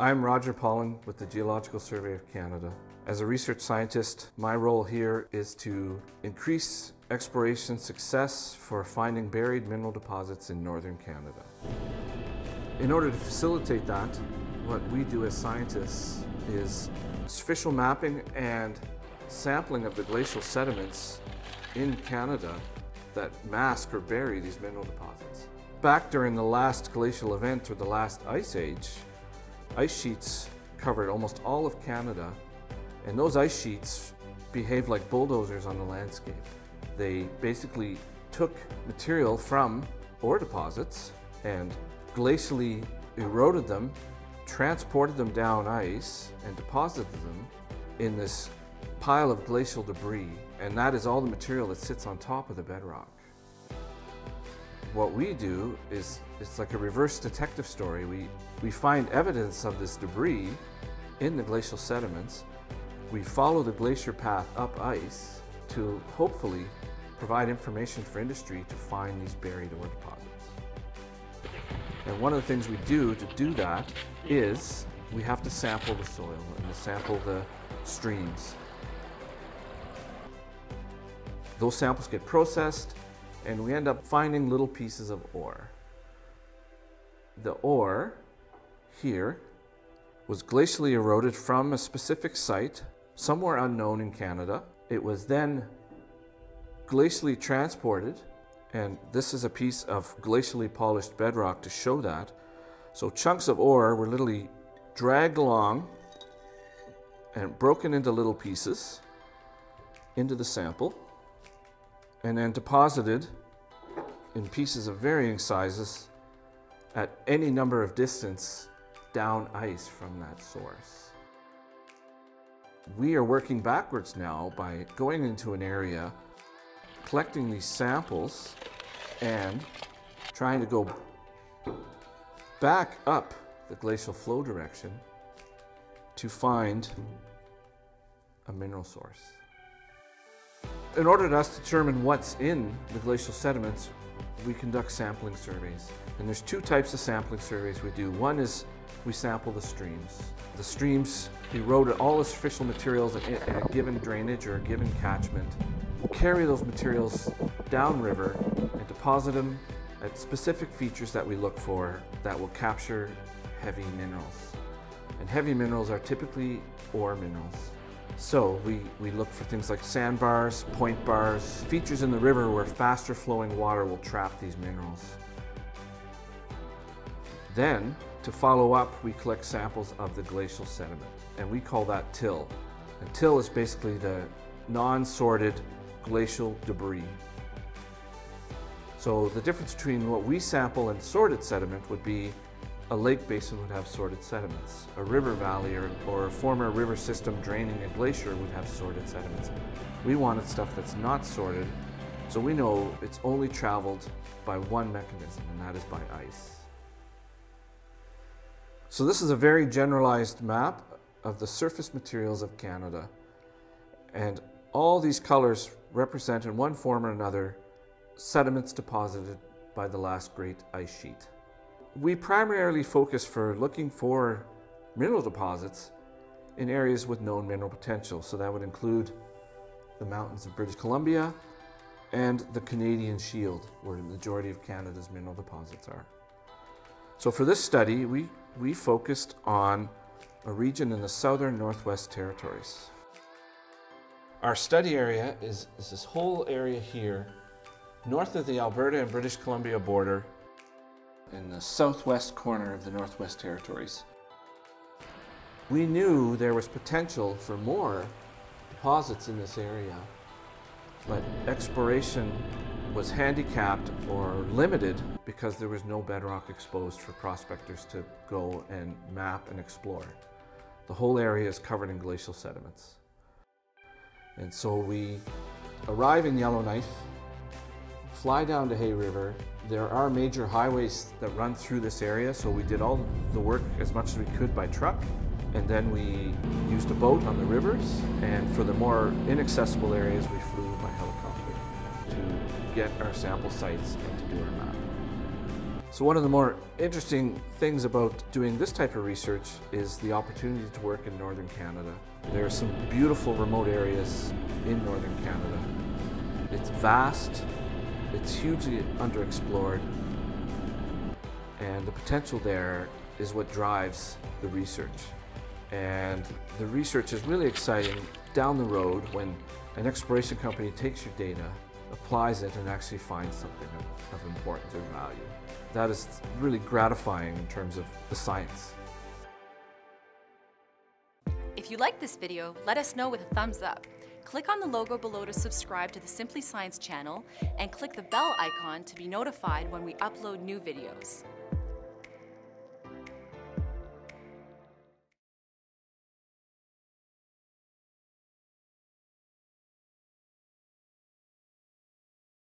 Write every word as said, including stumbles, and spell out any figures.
I'm Roger Paulen with the Geological Survey of Canada. As a research scientist, my role here is to increase exploration success for finding buried mineral deposits in northern Canada. In order to facilitate that, what we do as scientists is surficial mapping and sampling of the glacial sediments in Canada that mask or bury these mineral deposits. Back during the last glacial event, or the last ice age, ice sheets covered almost all of Canada, and those ice sheets behaved like bulldozers on the landscape. They basically took material from ore deposits and glacially eroded them, transported them down ice, and deposited them in this pile of glacial debris, and that is all the material that sits on top of the bedrock. What we do is, it's like a reverse detective story. We, we find evidence of this debris in the glacial sediments. We follow the glacier path up ice to hopefully provide information for industry to find these buried ore deposits. And one of the things we do to do that is we have to sample the soil and to sample the streams. Those samples get processed, and we end up finding little pieces of ore. The ore here was glacially eroded from a specific site, somewhere unknown in Canada. It was then glacially transported, and this is a piece of glacially polished bedrock to show that. So chunks of ore were literally dragged along and broken into little pieces into the sample, and then deposited in pieces of varying sizes at any number of distance down ice from that source. We are working backwards now by going into an area, collecting these samples, and trying to go back up the glacial flow direction to find a mineral source. In order for us to determine what's in the glacial sediments, we conduct sampling surveys. And there's two types of sampling surveys we do. One is we sample the streams. The streams erode all the surficial materials in a given drainage or a given catchment. We carry those materials downriver and deposit them at specific features that we look for that will capture heavy minerals. And heavy minerals are typically ore minerals. So we, we look for things like sandbars, point bars, features in the river where faster flowing water will trap these minerals. Then, to follow up, we collect samples of the glacial sediment, and we call that till. And till is basically the non-sorted glacial debris. So the difference between what we sample and sorted sediment would be a lake basin would have sorted sediments. A river valley or, or a former river system draining a glacier would have sorted sediments. We wanted stuff that's not sorted, so we know it's only traveled by one mechanism, and that is by ice. So this is a very generalized map of the surface materials of Canada. And all these colors represent in one form or another sediments deposited by the last great ice sheet. We primarily focus for looking for mineral deposits in areas with known mineral potential. So that would include the mountains of British Columbia and the Canadian Shield, where the majority of Canada's mineral deposits are. So for this study, we, we focused on a region in the southern Northwest Territories. Our study area is, is this whole area here, north of the Alberta and British Columbia border, in the southwest corner of the Northwest Territories. We knew there was potential for more deposits in this area, but exploration was handicapped or limited because there was no bedrock exposed for prospectors to go and map and explore. The whole area is covered in glacial sediments. And so we arrive in Yellowknife, fly down to Hay River. There are major highways that run through this area, so we did all the work as much as we could by truck, and then we used a boat on the rivers, and for the more inaccessible areas we flew by helicopter to get our sample sites and to do our map. So one of the more interesting things about doing this type of research is the opportunity to work in northern Canada. There are some beautiful remote areas in northern Canada. It's vast, it's hugely underexplored, and the potential there is what drives the research. And the research is really exciting down the road when an exploration company takes your data, applies it, and actually finds something of, of importance or value. That is really gratifying in terms of the science. If you like this video, let us know with a thumbs up. Click on the logo below to subscribe to the Simply Science channel and click the bell icon to be notified when we upload new videos.